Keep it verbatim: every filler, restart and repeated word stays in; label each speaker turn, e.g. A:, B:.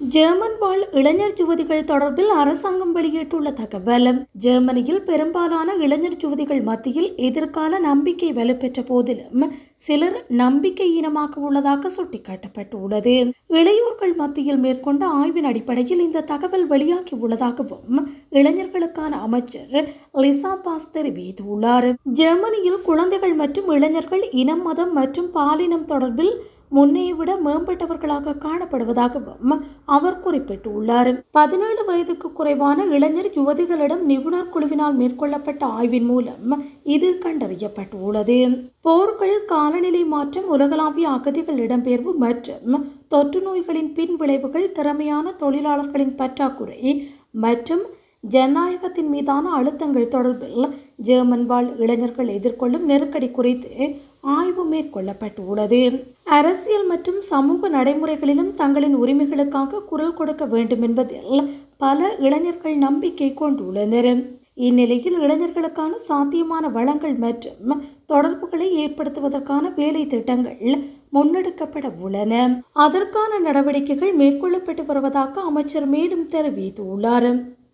A: German வாழ் இளைஞர் யுவதிகள் தொடர்பில் அரசாங்கம் வெளியிட்டுள்ள தகவல். ஜெர்மனியில் பெரும்பாலான இளைஞர் யுவதிகள் மத்தியில் எதிர்கால நம்பிக்கை வலுப்பெற்ற போதிலும் சிலர் நம்பிக்கையீனமாக உள்ளதாக சுட்டிக்காட்டப்பட்டுள்ளது. இளையோர்கள் மத்தியில் மேற்கொண்ட ஆய்வின் அடிப்படையில் இந்த தகவல் வெளியாகி உள்ளதாகவும் இளைஞர்களுக்கான அமைச்சர் லிசா பாஸ் தெரிவித்துள்ளார். ஜெர்மனியில் குழந்தைகள் மற்றும் இளைஞர்கள் இனம், மதம் மற்றும் பாலினம் தொடர்பில் முன்னைய விட மேம்பட்டவர்களாக காணப்படுவதாகவும் அவர் குறிப்பிட்டுள்ளார். பதினேழு வயதுக்கு குறைவான இளைஞர் யுவதிகளிடம் நிபுணர் குழுவினால் மேற்கொள்ளப்பட்ட ஆய்வின் மூலம் இது கண்டறியப்பட்டுள்ளது. போர்கள், காலநிலை மாற்றம், உலகளாவிய அகதிகள் இடம்பெயர்வு மற்றும் தொற்று நோய்களின் பின் விளைவுகள், திறமையான தொழிலாளர்களின் பற்றாக்குறை மற்றும் ஜனநாயகத்தின் மீதான அழுத்தங்கள் தொடர்பில் ஜெர்மன் வாழ் இளைஞர்கள் எதிர்கொள்ளும் நெருக்கடி குறித்து ஆய்வு மேற்கொள்ளப்பட்டுள்ளது. அரசியல் மற்றும் சமூக நடைமுறைகளிலும் தங்களின் உரிமைகளுக்காக குரல் கொடுக்க வேண்டும் என்பதில் பல இளைஞர்கள் நம்பிக்கை கொண்டுள்ளனர். இந்நிலையில் இளைஞர்களுக்கான சாத்தியமான வளங்கள் மற்றும் தொடர்புகளை ஏற்படுத்துவதற்கான வேலை திட்டங்கள் முன்னெடுக்கப்பட உள்ளன. அதற்கான நடவடிக்கைகள் மேற்கொள்ளப்பட்டு வருவதாக அமைச்சர் மேலும் தெரிவித்துள்ளார்.